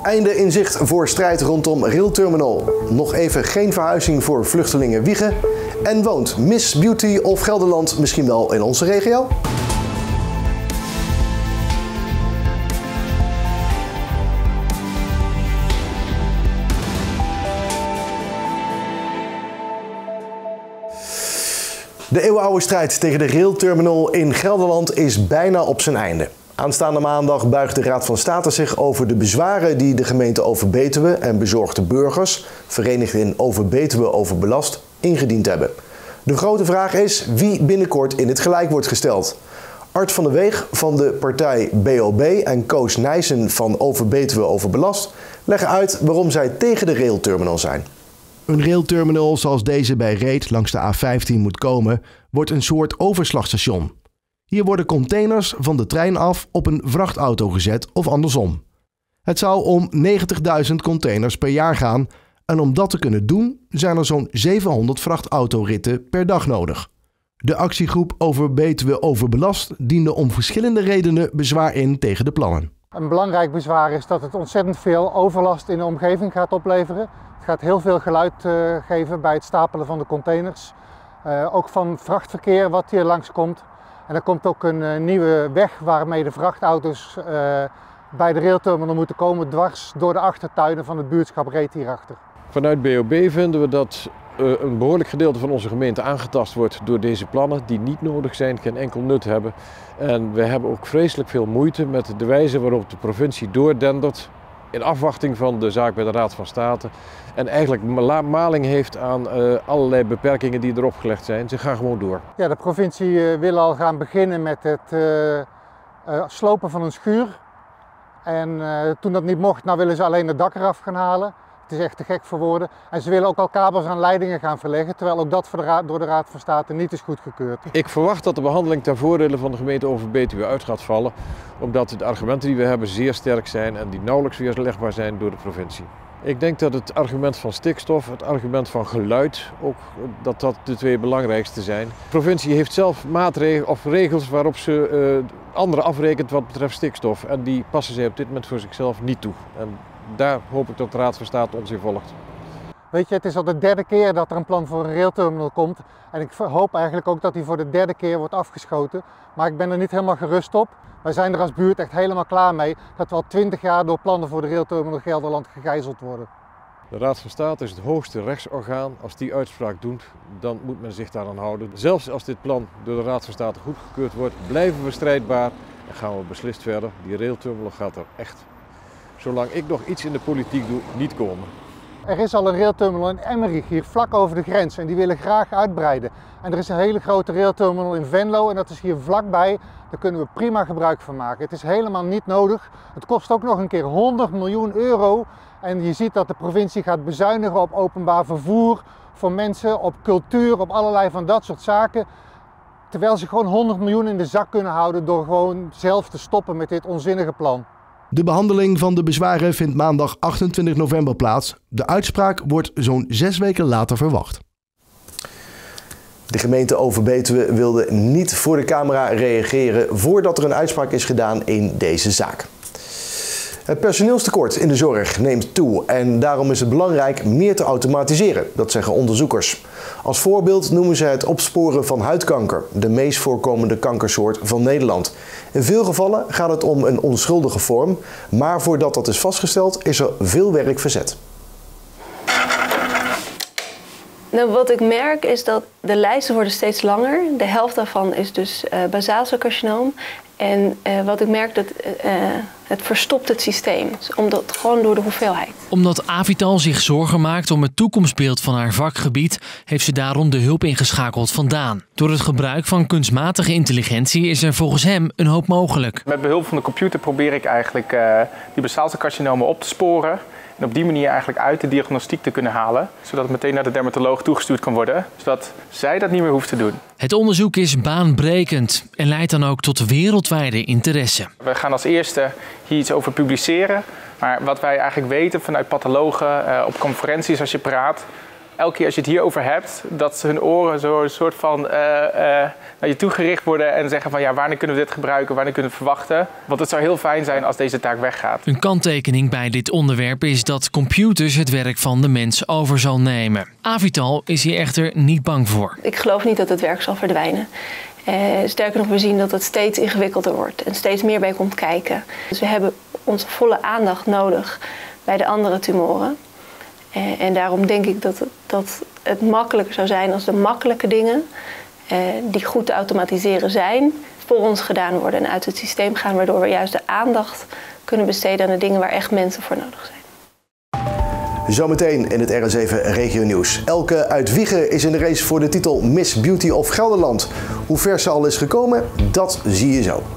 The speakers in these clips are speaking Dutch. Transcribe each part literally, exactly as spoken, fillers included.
Einde in zicht voor strijd rondom Railterminal. Nog even geen verhuizing voor vluchtelingen Wijchen. En woont Miss Beauty of Gelderland misschien wel in onze regio? De eeuwenoude strijd tegen de Railterminal in Gelderland is bijna op zijn einde. Aanstaande maandag buigt de Raad van State zich over de bezwaren die de gemeente Overbetuwe en bezorgde burgers, verenigd in Overbetuwe Overbelast, ingediend hebben. De grote vraag is wie binnenkort in het gelijk wordt gesteld. Art van de Weeg van de partij B O B en Koos Nijssen van Overbetuwe Overbelast leggen uit waarom zij tegen de Railterminal zijn. Een railterminal zoals deze bij Reet langs de A vijftien moet komen, wordt een soort overslagstation. Hier worden containers van de trein af op een vrachtauto gezet of andersom. Het zou om negentigduizend containers per jaar gaan en om dat te kunnen doen zijn er zo'n zevenhonderd vrachtautoritten per dag nodig. De actiegroep Overbetuwe Overbelast diende om verschillende redenen bezwaar in tegen de plannen. Een belangrijk bezwaar is dat het ontzettend veel overlast in de omgeving gaat opleveren. Het gaat heel veel geluid uh, geven bij het stapelen van de containers. Uh, ook van vrachtverkeer wat hier langskomt. En er komt ook een uh, nieuwe weg waarmee de vrachtauto's uh, bij de railterminal moeten komen, dwars door de achtertuinen van het buurtschap Reet hierachter. Vanuit B O B vinden we dat uh, een behoorlijk gedeelte van onze gemeente aangetast wordt door deze plannen die niet nodig zijn, geen enkel nut hebben. En we hebben ook vreselijk veel moeite met de wijze waarop de provincie doordendert in afwachting van de zaak bij de Raad van State en eigenlijk maling heeft aan uh, allerlei beperkingen die erop gelegd zijn. Ze gaan gewoon door. Ja, de provincie uh, wil al gaan beginnen met het uh, uh, slopen van een schuur. En uh, toen dat niet mocht, nou willen ze alleen het dak eraf gaan halen. Het is echt te gek voor woorden. En ze willen ook al kabels aan leidingen gaan verleggen, terwijl ook dat voor de raad, door de Raad van State niet is goedgekeurd. Ik verwacht dat de behandeling ten voordele van de gemeente Overbetuwe uit gaat vallen, omdat de argumenten die we hebben zeer sterk zijn en die nauwelijks weerlegbaar zijn door de provincie. Ik denk dat het argument van stikstof, het argument van geluid, ook dat dat de twee belangrijkste zijn. De provincie heeft zelf maatregelen of regels waarop ze uh, anderen afrekent wat betreft stikstof en die passen zij op dit moment voor zichzelf niet toe. En daar hoop ik dat de Raad van State ons in volgt. Weet je, het is al de derde keer dat er een plan voor een railterminal komt. En ik hoop eigenlijk ook dat die voor de derde keer wordt afgeschoten. Maar ik ben er niet helemaal gerust op. Wij zijn er als buurt echt helemaal klaar mee dat we al twintig jaar door plannen voor de railterminal Gelderland gegijzeld worden. De Raad van State is het hoogste rechtsorgaan. Als die uitspraak doet, dan moet men zich daaraan houden. Zelfs als dit plan door de Raad van State goedgekeurd wordt, blijven we strijdbaar en gaan we beslist verder. Die railterminal gaat er echt, zolang ik nog iets in de politiek doe, niet komen. Er is al een railterminal in Emmerich, hier vlak over de grens, en die willen graag uitbreiden. En er is een hele grote railterminal in Venlo en dat is hier vlakbij. Daar kunnen we prima gebruik van maken. Het is helemaal niet nodig. Het kost ook nog een keer honderd miljoen euro. En je ziet dat de provincie gaat bezuinigen op openbaar vervoer, voor mensen, op cultuur, op allerlei van dat soort zaken. Terwijl ze gewoon honderd miljoen in de zak kunnen houden door gewoon zelf te stoppen met dit onzinnige plan. De behandeling van de bezwaren vindt maandag achtentwintig november plaats. De uitspraak wordt zo'n zes weken later verwacht. De gemeente Overbetuwe wilde niet voor de camera reageren voordat er een uitspraak is gedaan in deze zaak. Het personeelstekort in de zorg neemt toe en daarom is het belangrijk meer te automatiseren, dat zeggen onderzoekers. Als voorbeeld noemen ze het opsporen van huidkanker, de meest voorkomende kankersoort van Nederland. In veel gevallen gaat het om een onschuldige vorm, maar voordat dat is vastgesteld is er veel werk verzet. Nou, wat ik merk is dat de lijsten worden steeds langer. De helft daarvan is dus uh, basaalcelcarcinoom. En uh, wat ik merk, dat uh, het verstopt het systeem. Dus omdat, gewoon door de hoeveelheid. Omdat Avital zich zorgen maakt om het toekomstbeeld van haar vakgebied, heeft ze daarom de hulp ingeschakeld van Daan. Door het gebruik van kunstmatige intelligentie is er volgens hem een hoop mogelijk. Met behulp van de computer probeer ik eigenlijk uh, die basaalcelcarcinomen op te sporen. En op die manier eigenlijk uit de diagnostiek te kunnen halen. Zodat het meteen naar de dermatoloog toegestuurd kan worden. Zodat zij dat niet meer hoeft te doen. Het onderzoek is baanbrekend en leidt dan ook tot wereldwijde interesse. We gaan als eerste hier iets over publiceren. Maar wat wij eigenlijk weten vanuit pathologen uh, op conferenties als je praat. elke keer als je het hierover hebt, dat hun oren zo een soort van uh, uh, naar je toegericht worden en zeggen van ja, wanneer kunnen we dit gebruiken, wanneer kunnen we verwachten. Want het zou heel fijn zijn als deze taak weggaat. Een kanttekening bij dit onderwerp is dat computers het werk van de mens over zal nemen. Avital is hier echter niet bang voor. Ik geloof niet dat het werk zal verdwijnen. Uh, sterker nog, we zien dat het steeds ingewikkelder wordt en steeds meer bij komt kijken. Dus we hebben onze volle aandacht nodig bij de andere tumoren. Uh, en daarom denk ik dat het, dat het makkelijker zou zijn als de makkelijke dingen, uh, die goed te automatiseren zijn, voor ons gedaan worden en uit het systeem gaan, waardoor we juist de aandacht kunnen besteden aan de dingen waar echt mensen voor nodig zijn. Zometeen in het R N zeven Regio Nieuws. Elke uit Wijchen is in de race voor de titel Miss Beauty of Gelderland. Hoe ver ze al is gekomen, dat zie je zo.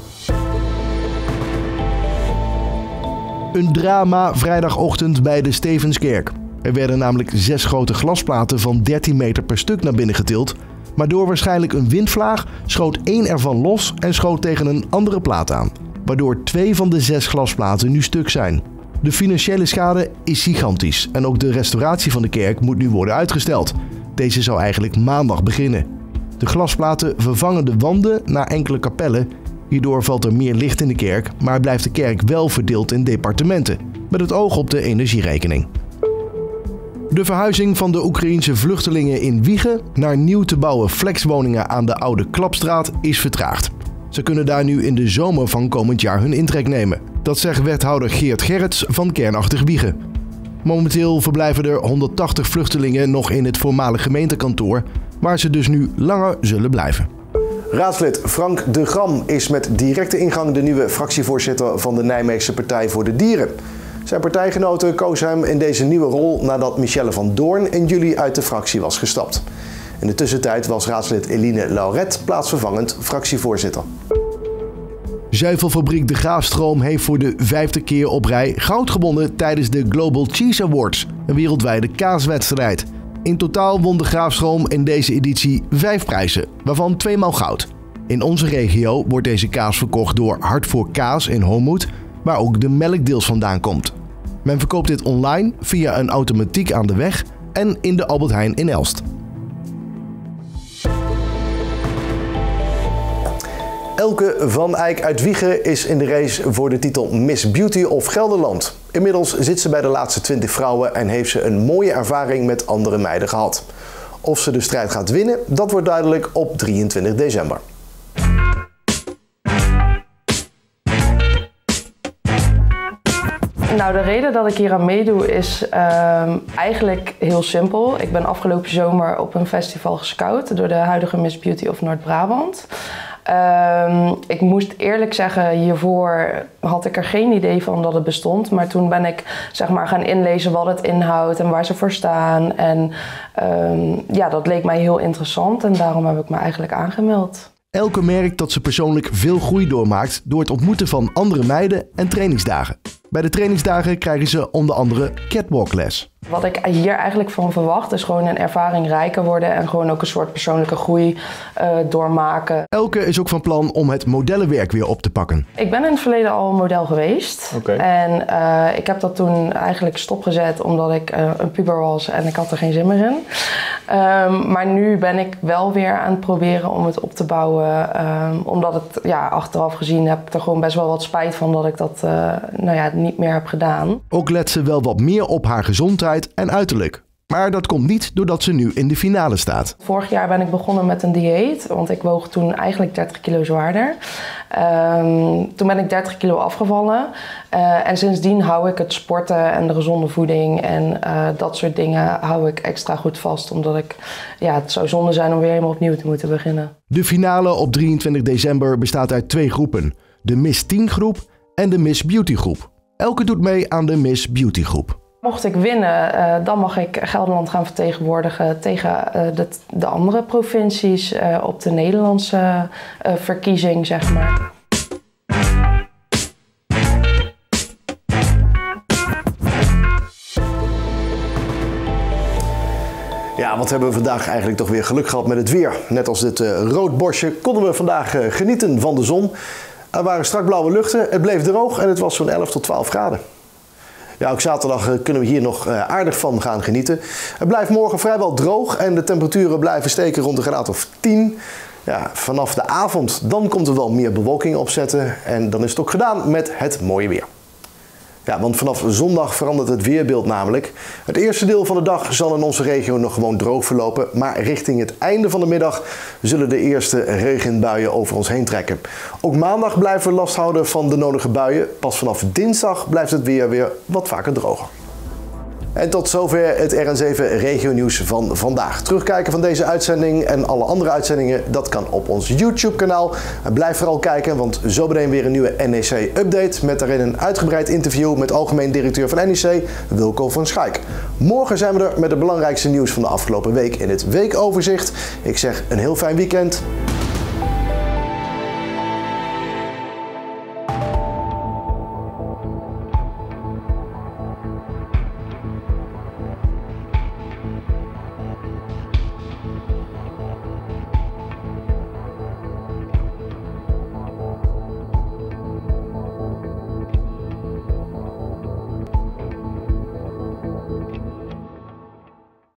Een drama vrijdagochtend bij de Stevenskerk. Er werden namelijk zes grote glasplaten van dertien meter per stuk naar binnen getild. Maar door waarschijnlijk een windvlaag schoot één ervan los en schoot tegen een andere plaat aan. Waardoor twee van de zes glasplaten nu stuk zijn. De financiële schade is gigantisch en ook de restauratie van de kerk moet nu worden uitgesteld. Deze zou eigenlijk maandag beginnen. De glasplaten vervangen de wanden naar enkele kapellen. Hierdoor valt er meer licht in de kerk, maar blijft de kerk wel verdeeld in departementen, met het oog op de energierekening. De verhuizing van de Oekraïense vluchtelingen in Wijchen naar nieuw te bouwen flexwoningen aan de Oude Klapstraat is vertraagd. Ze kunnen daar nu in de zomer van komend jaar hun intrek nemen. Dat zegt wethouder Geert Gerrits van Kernachtig Wijchen. Momenteel verblijven er honderdtachtig vluchtelingen nog in het voormalig gemeentekantoor, waar ze dus nu langer zullen blijven. Raadslid Frank de Gram is met directe ingang de nieuwe fractievoorzitter van de Nijmeegse Partij voor de Dieren. Zijn partijgenoten kozen hem in deze nieuwe rol nadat Michelle van Doorn in juli uit de fractie was gestapt. In de tussentijd was raadslid Eline Lauret plaatsvervangend fractievoorzitter. Zuivelfabriek De Graafstroom heeft voor de vijfde keer op rij goud gewonnen tijdens de Global Cheese Awards, een wereldwijde kaaswedstrijd. In totaal won De Graafstroom in deze editie vijf prijzen, waarvan tweemaal goud. In onze regio wordt deze kaas verkocht door Hart voor Kaas in Homoet, waar ook de melk deels vandaan komt. Men verkoopt dit online via een automatiek aan de weg en in de Albert Heijn in Elst. Elke van Eyck uit Wijchen is in de race voor de titel Miss Beauty of Gelderland. Inmiddels zit ze bij de laatste twintig vrouwen en heeft ze een mooie ervaring met andere meiden gehad. Of ze de strijd gaat winnen, dat wordt duidelijk op drieëntwintig december. Nou, de reden dat ik hier aan meedoe is uh, eigenlijk heel simpel. Ik ben afgelopen zomer op een festival gescout door de huidige Miss Beauty of Noord-Brabant. Uh, ik moest eerlijk zeggen, hiervoor had ik er geen idee van dat het bestond. Maar toen ben ik zeg maar gaan inlezen wat het inhoudt en waar ze voor staan. En uh, ja, dat leek mij heel interessant en daarom heb ik me eigenlijk aangemeld. Elke merkt dat ze persoonlijk veel groei doormaakt door het ontmoeten van andere meiden en trainingsdagen. Bij de trainingsdagen krijgen ze onder andere catwalkles. Wat ik hier eigenlijk van verwacht is gewoon een ervaring rijker worden en gewoon ook een soort persoonlijke groei uh, doormaken. Elke is ook van plan om het modellenwerk weer op te pakken. Ik ben in het verleden al model geweest. Okay. En uh, ik heb dat toen eigenlijk stopgezet omdat ik uh, een puber was en ik had er geen zin meer in. Um, maar nu ben ik wel weer aan het proberen om het op te bouwen. Um, omdat het ja, achteraf gezien heb ik er gewoon best wel wat spijt van dat ik dat uh, nou ja, niet meer heb gedaan. Ook let ze wel wat meer op haar gezondheid en uiterlijk. Maar dat komt niet doordat ze nu in de finale staat. Vorig jaar ben ik begonnen met een dieet, want ik woog toen eigenlijk dertig kilo zwaarder. Um, toen ben ik dertig kilo afgevallen uh, en sindsdien hou ik het sporten en de gezonde voeding en uh, dat soort dingen hou ik extra goed vast. Omdat ik, ja, het zou zonde zijn om weer helemaal opnieuw te moeten beginnen. De finale op drieëntwintig december bestaat uit twee groepen. De Miss Teen groep en de Miss Beauty groep. Elke doet mee aan de Miss Beauty groep. Mocht ik winnen, uh, dan mag ik Gelderland gaan vertegenwoordigen tegen uh, de, de andere provincies uh, op de Nederlandse uh, verkiezing, zeg maar. Ja, wat hebben we vandaag eigenlijk toch weer geluk gehad met het weer. Net als dit uh, roodborstje konden we vandaag uh, genieten van de zon. Er waren strak blauwe luchten, het bleef droog en het was zo'n elf tot twaalf graden. Ja, ook zaterdag kunnen we hier nog aardig van gaan genieten. Het blijft morgen vrijwel droog en de temperaturen blijven steken rond de graad of tien. Ja, vanaf de avond dan komt er wel meer bewolking opzetten en dan is het ook gedaan met het mooie weer. Ja, want vanaf zondag verandert het weerbeeld namelijk. Het eerste deel van de dag zal in onze regio nog gewoon droog verlopen, maar richting het einde van de middag zullen de eerste regenbuien over ons heen trekken. Ook maandag blijven we last houden van de nodige buien. Pas vanaf dinsdag blijft het weer weer wat vaker droger. En tot zover het R N zeven Regio Nieuws van vandaag. Terugkijken van deze uitzending en alle andere uitzendingen, dat kan op ons YouTube kanaal. Blijf vooral kijken, want zo meteen weer een nieuwe N E C-update met daarin een uitgebreid interview met algemeen directeur van N E C, Wilco van Schaik. Morgen zijn we er met het belangrijkste nieuws van de afgelopen week in het weekoverzicht. Ik zeg een heel fijn weekend.